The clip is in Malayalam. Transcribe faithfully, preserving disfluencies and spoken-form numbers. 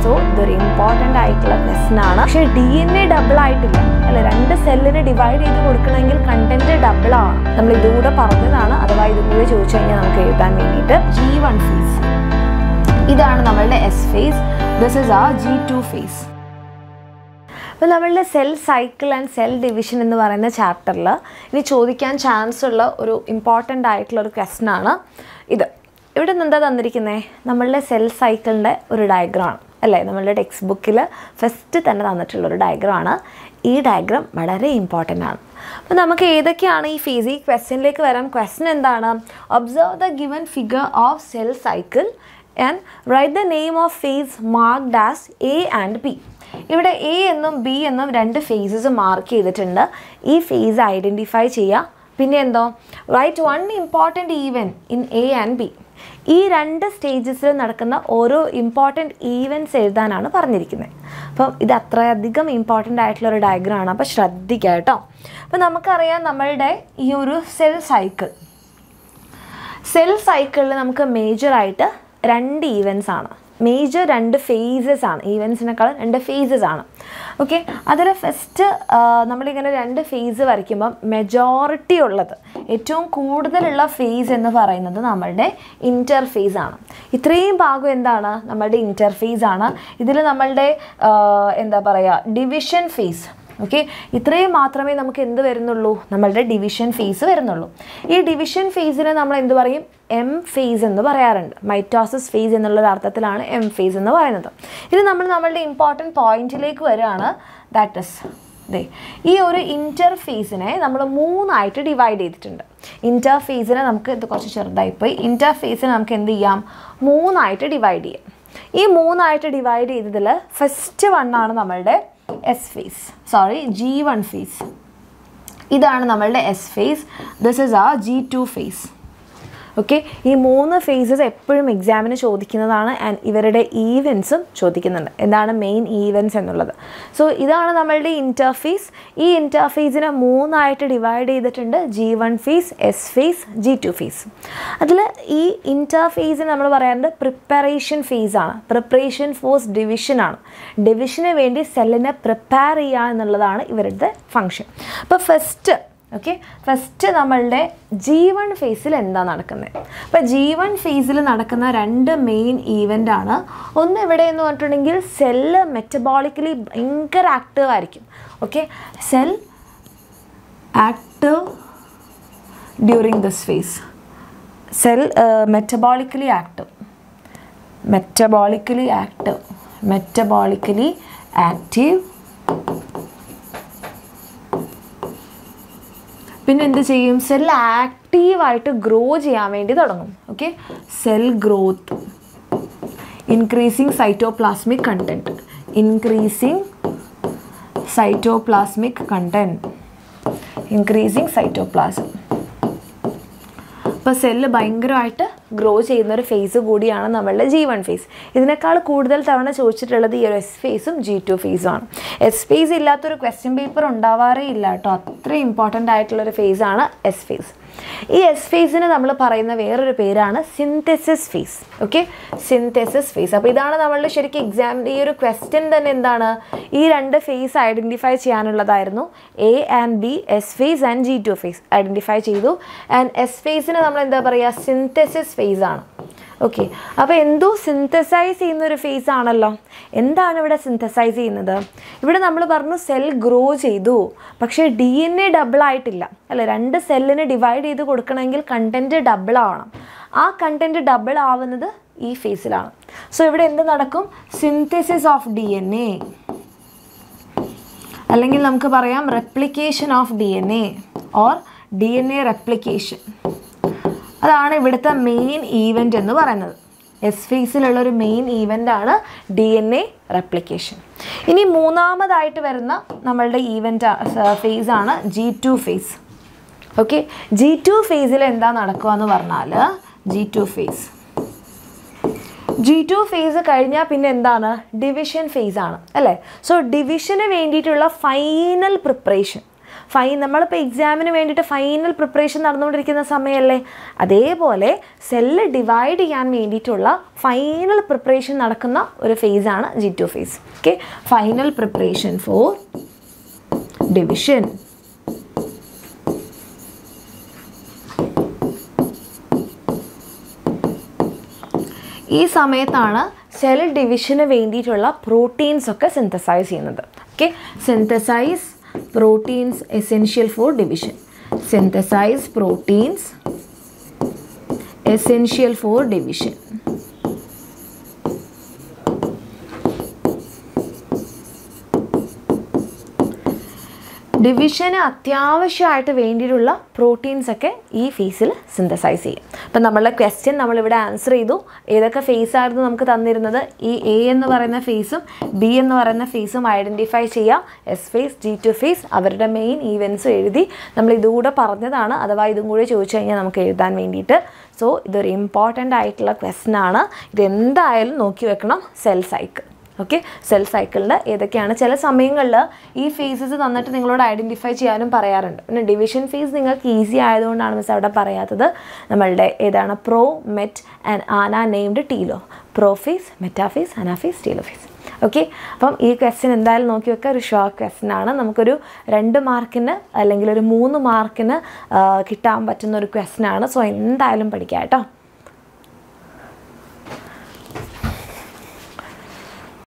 സോ ഇതൊരു ഇമ്പോർട്ടൻ്റ് ആയിട്ടുള്ള ക്വസ്റ്റൻ ആണ്. പക്ഷേ ഡി എൻ എ ഡബിൾ ആയിട്ടില്ല അല്ലെ, രണ്ട് സെല്ലിന് ഡിവൈഡ് ചെയ്ത് കൊടുക്കണമെങ്കിൽ കണ്ടന്റ് ഡബിൾ ആണ്. നമ്മൾ ഇതുകൂടെ പറഞ്ഞതാണ്, അഥവാ ഇതും കൂടി ചോദിച്ചു കഴിഞ്ഞാൽ നമുക്ക് എഴുതാൻ വേണ്ടിയിട്ട്. ജി വൺ ഫേസ് ഇതാണ് നമ്മളുടെ എസ് ഫേസ്. ദിസ് ഇസ് ആ ജി ടു ഫേസ്. അപ്പോൾ നമ്മളുടെ cell cycle and cell division എന്ന് പറയുന്ന ചാപ്റ്ററിൽ ഇനി ചോദിക്കാൻ ചാൻസ് ഉള്ള ഒരു ഇമ്പോർട്ടൻ്റ് ആയിട്ടുള്ള ഒരു ക്വസ്റ്റൻ ആണ് ഇത്. ഇവിടെ നിന്ന് എന്താ തന്നിരിക്കുന്നത്? നമ്മളുടെ സെൽ സൈക്കിളിൻ്റെ ഒരു ഡയഗ്രാം അല്ലേ, നമ്മളുടെ ടെക്സ്റ്റ് ബുക്കിൽ ഫസ്റ്റ് തന്നെ തന്നിട്ടുള്ളൊരു ഡയഗ്രാമാണ്. ഈ ഡയഗ്രാം വളരെ ഇമ്പോർട്ടൻ്റ് ആണ്. അപ്പോൾ നമുക്ക് ഏതൊക്കെയാണ് ഈ ഫേസ്, ഈ ക്വസ്റ്റ്യനിലേക്ക് വരാം. ക്വസ്റ്റ്യൻ എന്താണ്? Observe the given figure of cell cycle and write the name of phase marked as A and B. ഇവിടെ എ എന്നും ബി എന്നും രണ്ട് ഫേസസ് മാർക്ക് ചെയ്തിട്ടുണ്ട്. ഈ ഫേസ് ഐഡൻറ്റിഫൈ ചെയ്യുക. പിന്നെ എന്തോ write one important event in A and B. ഈ രണ്ട് സ്റ്റേജസിൽ നടക്കുന്ന ഓരോ ഇമ്പോർട്ടൻറ്റ് ഈവൻറ്റ്സ് എഴുതാനാണ് പറഞ്ഞിരിക്കുന്നത്. അപ്പം ഇത് അത്രയധികം ഇമ്പോർട്ടൻ്റ് ആയിട്ടുള്ളൊരു ഡയഗ്രാമാണ്. അപ്പോൾ ശ്രദ്ധിക്കുക കേട്ടോ. അപ്പോൾ നമുക്കറിയാം നമ്മളുടെ ഈ ഒരു സെൽ സൈക്കിൾ സെൽ സൈക്കിളിൽ നമുക്ക് മേജറായിട്ട് രണ്ട് ഈവൻറ്റ്സ് ആണ്, മേജർ രണ്ട് ഫേസസ് ആണ്. ഈവൻസിനേക്കാൾ രണ്ട് ഫേസസ് ആണ്. ഓക്കെ, അതിൽ ഫസ്റ്റ് നമ്മളിങ്ങനെ രണ്ട് ഫേസ് വരയ്ക്കുമ്പം മെജോറിറ്റി ഉള്ളത്, ഏറ്റവും കൂടുതലുള്ള ഫേസ് എന്ന് പറയുന്നത് നമ്മളുടെ ഇൻ്റർഫേസ് ആണ്. ഇത്രയും ഭാഗം എന്താണ്? നമ്മളുടെ ഇൻ്റർഫേസ് ആണ്. ഇതിൽ നമ്മളുടെ എന്താ പറയുക, ഡിവിഷൻ ഫേസ്. ഓക്കെ, ഇത്രയും മാത്രമേ നമുക്ക് എന്ത് വരുന്നുള്ളൂ? നമ്മളുടെ ഡിവിഷൻ ഫേസ് വരുന്നുള്ളൂ. ഈ ഡിവിഷൻ ഫേസിനെ നമ്മൾ എന്ത് പറയും? എം ഫേസ് എന്ന് പറയാറുണ്ട്. മൈറ്റോസിസ് ഫേസ് എന്നുള്ളൊരു അർത്ഥത്തിലാണ് എം ഫേസ് എന്ന് പറയുന്നത്. ഇത് നമ്മൾ നമ്മളുടെ ഇമ്പോർട്ടൻറ്റ് പോയിന്റിലേക്ക് വരികയാണ്. ദാറ്റ് ഇസ് ദേ ഈ ഒരു ഇൻ്റർഫേസിനെ നമ്മൾ മൂന്നായിട്ട് ഡിവൈഡ് ചെയ്തിട്ടുണ്ട്. ഇൻ്റർഫേസിനെ നമുക്ക് ഇത് കുറച്ച് ചെറുതായിപ്പോയി. ഇൻ്റർഫേസിനെ നമുക്ക് എന്ത് ചെയ്യാം? മൂന്നായിട്ട് ഡിവൈഡ് ചെയ്യാം. ഈ മൂന്നായിട്ട് ഡിവൈഡ് ചെയ്തതിൽ ഫസ്റ്റ് വണ്ണാണ് നമ്മളുടെ S phase, sorry G one phase. ഇതാണ് നമ്മളുടെ എസ് ഫേസ്. ദിസ് ഇസ് ആ ജി ടു ഫേസ്. ഓക്കെ, ഈ മൂന്ന് ഫേസസ് എപ്പോഴും എക്സാമിന് ചോദിക്കുന്നതാണ്. ആൻഡ് ഇവരുടെ ഈവൻസും ചോദിക്കുന്നുണ്ട്, എന്താണ് മെയിൻ ഈവൻസ് എന്നുള്ളത്. സോ ഇതാണ് നമ്മളുടെ ഇൻ്റർഫേസ്. ഈ ഇൻ്റർഫേസിനെ മൂന്നായിട്ട് ഡിവൈഡ് ചെയ്തിട്ടുണ്ട്. G one phase, S phase, G two phase. അതിൽ ഈ ഇൻ്റർഫേസിന് നമ്മൾ പറയാറുണ്ട് പ്രിപ്പറേഷൻ ഫേസാണ്. പ്രിപ്പറേഷൻ ഫോർ ഡിവിഷനാണ്. ഡിവിഷന് വേണ്ടി സെല്ലിനെ പ്രിപ്പയർ ചെയ്യുക എന്നുള്ളതാണ് ഇവരുടെ ഫങ്ഷൻ. അപ്പോൾ ഫസ്റ്റ് ഓക്കെ ഫസ്റ്റ് നമ്മളുടെ ജി വൺ ഫേസിൽ എന്താ നടക്കുന്നത്? അപ്പോൾ ജി വൺ ഫേസിൽ നടക്കുന്ന രണ്ട് മെയിൻ ഈവൻ്റ് ആണ്. ഒന്ന് എവിടെയെന്ന് പറഞ്ഞിട്ടുണ്ടെങ്കിൽ സെല്ല് മെറ്റബോളിക്കലി ഭയങ്കര ആക്റ്റീവ് ആയിരിക്കും. Okay, cell active during this phase. Cell metabolically active metabolically active metabolically active പിന്നെ എന്ത് ചെയ്യും? സെൽ ആക്റ്റീവായിട്ട് ഗ്രോ ചെയ്യാൻ വേണ്ടി തുടങ്ങും. Okay, cell growth, increasing cytoplasmic content, increasing cytoplasmic content increasing cytoplasm. അപ്പോൾ സെല്ല് ഭയങ്കരമായിട്ട് ഗ്രോ ചെയ്യുന്നൊരു ഫേസ് കൂടിയാണ് നമ്മളുടെ ജി വൺ ഫേസ്. ഇതിനേക്കാൾ കൂടുതൽ തവണ ചോദിച്ചിട്ടുള്ളത് ഈ ഒരു എസ് ഫേസും ജി ടു ഫേസും ആണ്. എസ് ഫേസ് ഇല്ലാത്തൊരു ക്വസ്റ്റ്യൻ പേപ്പർ ഉണ്ടാവാറേ ഇല്ല കേട്ടോ. അത്രയും ഇമ്പോർട്ടൻ്റ് ആയിട്ടുള്ളൊരു ഫേസാണ് എസ് ഫേസ്. ഈ എസ് ഫേസിന് നമ്മൾ പറയുന്ന വേറൊരു പേരാണ് synthesis phase. Okay, synthesis phase. അപ്പോൾ ഇതാണ് നമ്മളുടെ ശരിക്കും എക്സാമിൻ്റെ ഈ ഒരു ക്വസ്റ്റ്യൻ തന്നെ എന്താണ്? ഈ രണ്ട് ഫേസ് ഐഡൻറ്റിഫൈ ചെയ്യാനുള്ളതായിരുന്നു. A and B, S phase and G two phase identify ചെയ്തു. ആൻഡ് എസ് ഫേസിന് നമ്മൾ എന്താ പറയുക? സിന്തസിസ് ഫേസ് ആണ്. ഓക്കെ, അപ്പോൾ എന്തോ സിന്തസൈസ് ചെയ്യുന്നൊരു ഫേസ് ആണല്ലോ. എന്താണ് ഇവിടെ സിന്തസൈസ് ചെയ്യുന്നത്? ഇവിടെ നമ്മൾ പറഞ്ഞു സെൽ ഗ്രോ ചെയ്തു, പക്ഷേ ഡി എൻ എ ഡബിൾ ആയിട്ടില്ല അല്ലേ. രണ്ട് സെല്ലിന് ഡിവൈഡ് ചെയ്ത് കൊടുക്കണമെങ്കിൽ കണ്ടൻറ്റ് ഡബിൾ ആവണം. ആ കണ്ടൻറ്റ് ഡബിൾ ആവുന്നത് ഈ ഫേസിലാണ്. സോ ഇവിടെ എന്ത് നടക്കും? Synthesis of D N A, അല്ലെങ്കിൽ നമുക്ക് പറയാം replication of D N A or D N A replication. അതാണ് ഇവിടുത്തെ മെയിൻ ഈവൻ്റ് എന്ന് പറയുന്നത്. എസ് ഫേസിലുള്ളൊരു മെയിൻ ഈവൻ്റ് ആണ് ഡി എൻ എ റെപ്ലിക്കേഷൻ. ഇനി മൂന്നാമതായിട്ട് വരുന്ന നമ്മളുടെ ഈവൻ്റ് ഫേസാണ് G two phase. Okay, G two ഫേസിൽ എന്താ നടക്കുക എന്ന് പറഞ്ഞാൽ G two phase G two phase കഴിഞ്ഞാൽ പിന്നെ എന്താണ്? ഡിവിഷൻ ഫേസ് ആണ് അല്ലേ. സോ ഡിവിഷന് വേണ്ടിയിട്ടുള്ള ഫൈനൽ പ്രിപ്പറേഷൻ ഫൈ നമ്മളിപ്പോൾ എക്സാമിന് വേണ്ടിയിട്ട് ഫൈനൽ പ്രിപ്പറേഷൻ നടന്നുകൊണ്ടിരിക്കുന്ന സമയമല്ലേ, അതേപോലെ സെല്ല് ഡിവൈഡ് ചെയ്യാൻ വേണ്ടിയിട്ടുള്ള ഫൈനൽ പ്രിപ്പറേഷൻ നടക്കുന്ന ഒരു ഫേസാണ് G two phase. Okay, final preparation for division. ഈ സമയത്താണ് സെൽ ഡിവിഷന് വേണ്ടിയിട്ടുള്ള പ്രോട്ടീൻസ് ഒക്കെ സിന്തസൈസ് ചെയ്യുന്നത്. Okay, synthesize proteins essential for division. Synthesize proteins essential for division. ഡിവിഷന് അത്യാവശ്യമായിട്ട് വേണ്ടിയിട്ടുള്ള പ്രോട്ടീൻസ് ഒക്കെ ഈ ഫേസിൽ സിന്തസൈസ് ചെയ്യും. അപ്പം നമ്മളുടെ ക്വസ്റ്റ്യൻ നമ്മളിവിടെ ആൻസർ ചെയ്തു. ഏതൊക്കെ ഫേസ് ആയിരുന്നു നമുക്ക് തന്നിരുന്നത്? ഈ എ എന്ന് പറയുന്ന ഫേസും ബി എന്ന് പറയുന്ന ഫേസും ഐഡൻറ്റിഫൈ ചെയ്യുക. S phase, G two phase, അവരുടെ മെയിൻ ഈവൻസും എഴുതി. നമ്മൾ ഇതുകൂടെ പറഞ്ഞതാണ്, അഥവാ ഇതും കൂടെ ചോദിച്ചു കഴിഞ്ഞാൽ നമുക്ക് എഴുതാൻ വേണ്ടിയിട്ട്. സോ ഇതൊരു ഇമ്പോർട്ടൻ്റ് ആയിട്ടുള്ള ക്വസ്റ്റ്യൻ ആണ്. ഇതെന്തായാലും നോക്കി വെക്കണം. Cell cycle. ഓക്കെ, സെൽ സൈക്കിളിൽ ഏതൊക്കെയാണ്? ചില സമയങ്ങളിൽ ഈ ഫേസസ് തന്നിട്ട് നിങ്ങളോട് ഐഡൻറ്റിഫൈ ചെയ്യാനും പറയാറുണ്ട്. പിന്നെ ഡിവിഷൻ ഫേസ് നിങ്ങൾക്ക് ഈസി ആയതുകൊണ്ടാണ് മിസ് അവിടെ പറയാത്തത്. നമ്മളുടെ ഏതാണ്? Pro, met and ana named telo. Pro phase, metaphase, anaphase, telo phase. Okay, അപ്പം ഈ ക്വസ്റ്റ്യൻ എന്തായാലും നോക്കി വെക്കുക. ഒരു ഷോർട്ട് ക്വസ്റ്റ്യൻ ആണ്. നമുക്കൊരു രണ്ട് മാർക്കിന് അല്ലെങ്കിൽ ഒരു മൂന്ന് മാർക്കിന് കിട്ടാൻ പറ്റുന്ന ഒരു ക്വസ്റ്റ്യൻ ആണ്. സോ എന്തായാലും പഠിക്കാം കേട്ടോ.